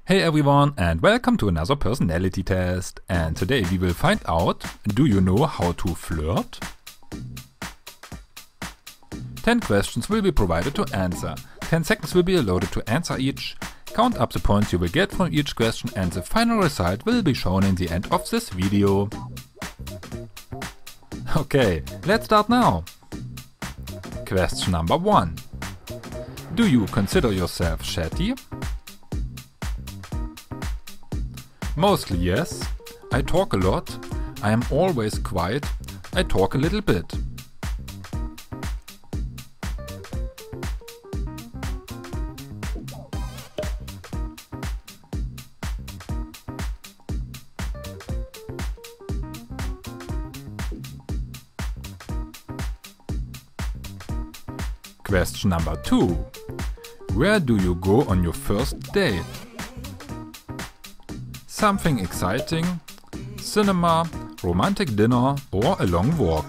Hey everyone and welcome to another personality test, and today we will find out, do you know how to flirt? 10 questions will be provided to answer. 10 seconds will be allotted to answer each. Count up the points you will get from each question and the final result will be shown in the end of this video. Okay, let's start now. Question number 1. Do you consider yourself chatty? Mostly yes. I talk a lot. I am always quiet. I talk a little bit. Question number 2. Where do you go on your first date? Something exciting, cinema, romantic dinner or a long walk.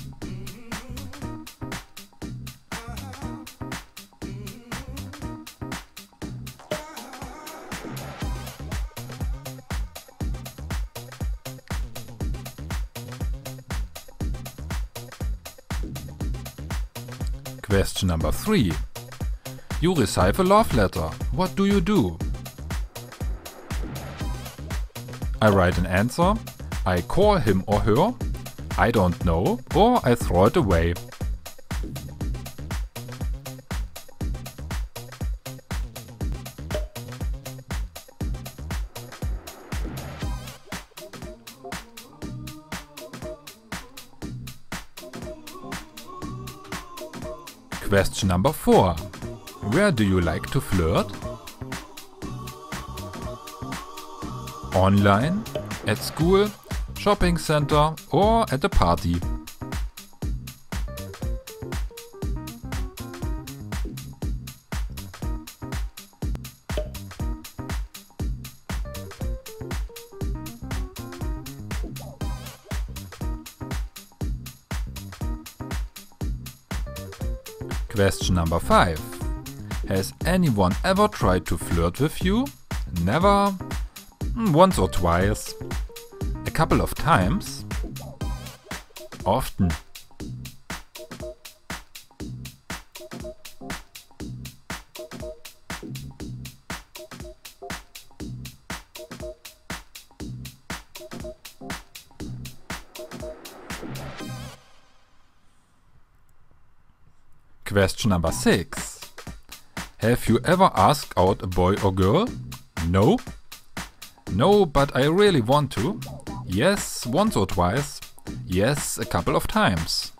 Question number 3. You receive a love letter. What do you do? I write an answer, I call him or her, I don't know, or I throw it away. Question number 4. Where do you like to flirt? Online, at school, shopping center or at a party. Question number 5. Has anyone ever tried to flirt with you? Never? Once or twice. A couple of times. Often. Question number 6. Have you ever asked out a boy or girl? No? No, but I really want to. Yes, once or twice. Yes, a couple of times.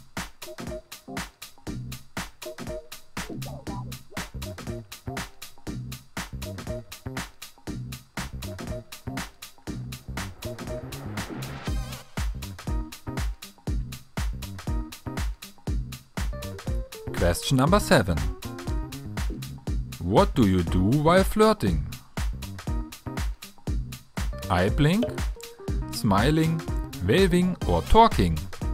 Question number 7. What do you do while flirting? Eye blink, smiling, waving or talking.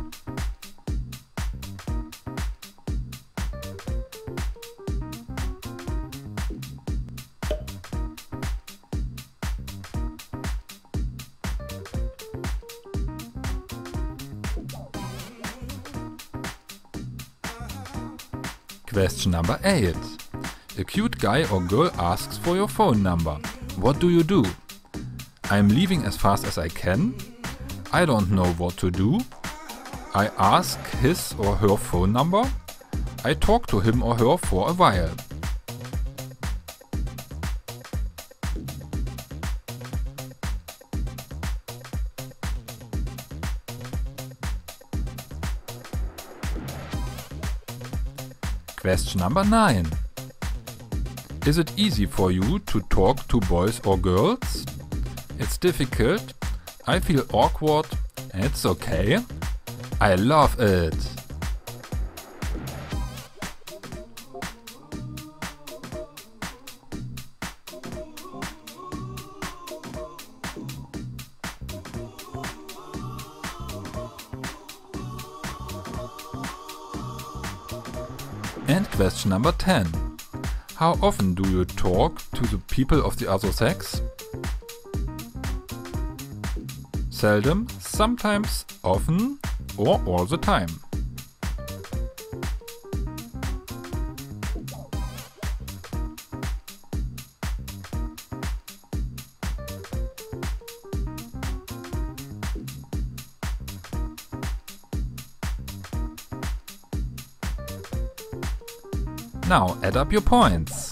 Question number 8. A cute guy or girl asks for your phone number. What do you do? I'm leaving as fast as I can. I don't know what to do. I ask his or her phone number. I talk to him or her for a while. Question number 9. Is it easy for you to talk to boys or girls? It's difficult, I feel awkward, it's okay, I love it. And question number 10. How often do you talk to the people of the other sex? Seldom, sometimes, often, or all the time. Now add up your points.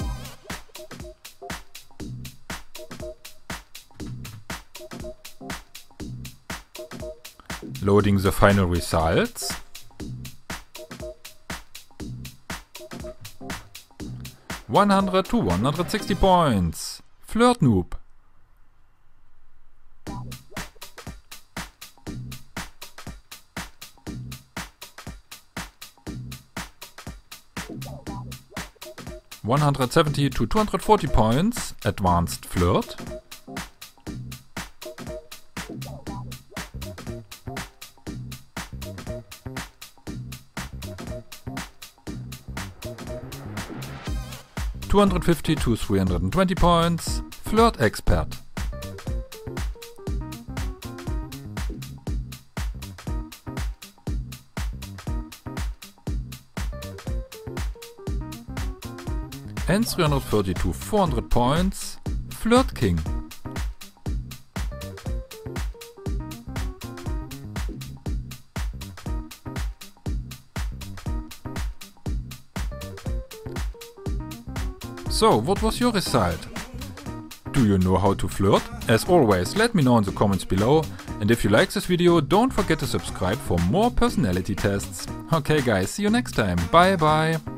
Loading the final results. $100 to 160 points. Flirt Noob. $170 to 240 points. Advanced Flirt. $250 to 320 points. Flirt Expert. And 330 to 400 points. Flirt King. So, what was your result? Do you know how to flirt? As always, let me know in the comments below, and if you like this video, don't forget to subscribe for more personality tests. Okay guys, see you next time. Bye bye!